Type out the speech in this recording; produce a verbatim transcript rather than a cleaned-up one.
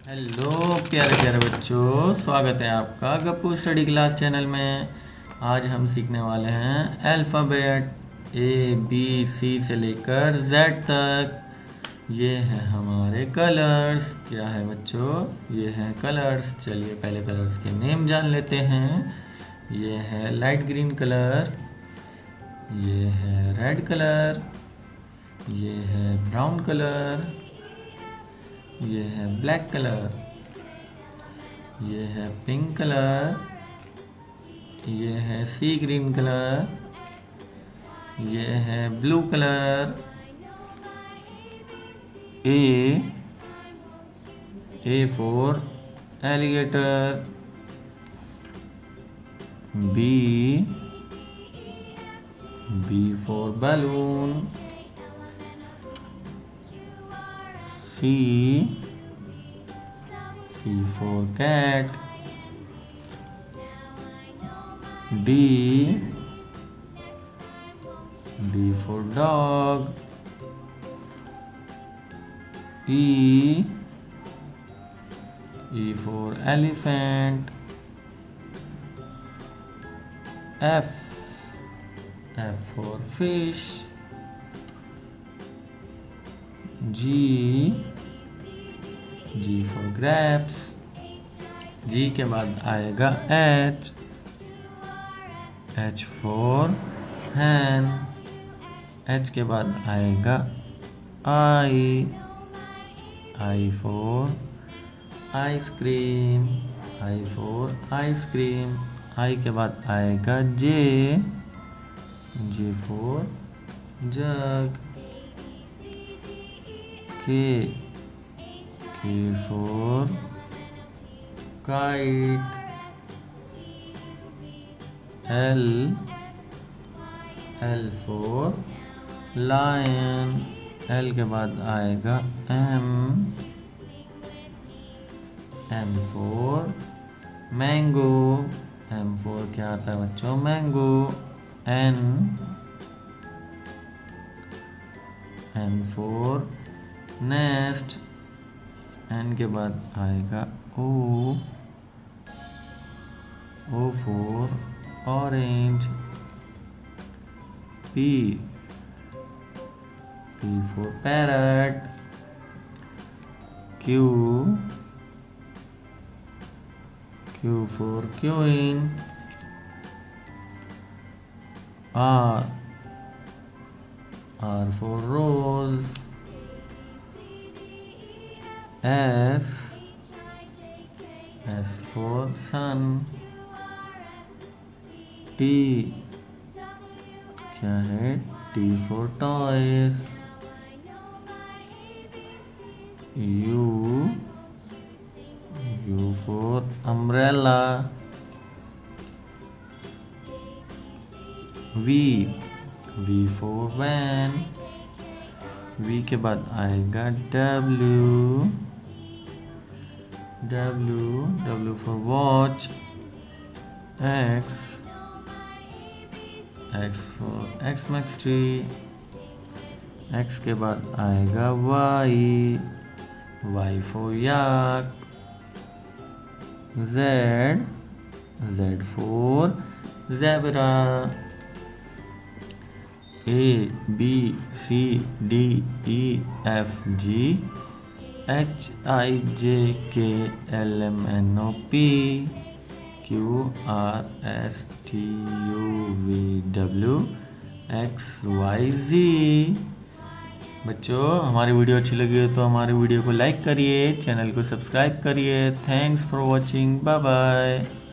Hello प्यारे प्यारे बच्चों, स्वागत है आपका गप्पू स्टडी क्लास चैनल में। आज हम सीखने वाले हैं अल्फ़ाबेट ए बी सी से लेकर जेड तक। ये हैं हमारे कलर्स। क्या है बच्चों? ये हैं कलर्स। चलिए पहले कलर्स के नेम जान लेते हैं। ये है लाइट ग्रीन कलर, ये है रेड कलर, ये है ब्राउन कलर, ये है ब्लैक कलर, ये है पिंक कलर, ये है सी ग्रीन कलर, ये है blue colour. A A for alligator, B B for balloon, C C for cat, D D for dog, E E for elephant, F F for fish, G G for grapes, G के बाद आएगा H H for hen, H के बाद आएगा I I for ice cream, I for ice cream, I के बाद आएगा J J for jug, K K for kite, L L for lion, L के बाद आएगा M M for mango, M for क्या आता है बच्चों? Mango. N N for nest, N के बाद आएगा O O for orange, P P for parrot, Q Q for queen, R R for rose, S S for sun, T क्या है? T for toys, U U for umbrella, V V for van, V के बाद आएगा W W W for watch, X X for Xmas tree, X के बाद आएगा Y Y for yak, Z Z for zebra, A B C D E F G H I J K L M N O P Q R S T U V W X Y Z। बच्चों, हमारी video अच्छी लगी हो तो हमारी video को like करिए, channel को सब्सक्राइब करिए। Thanks for watching, bye bye.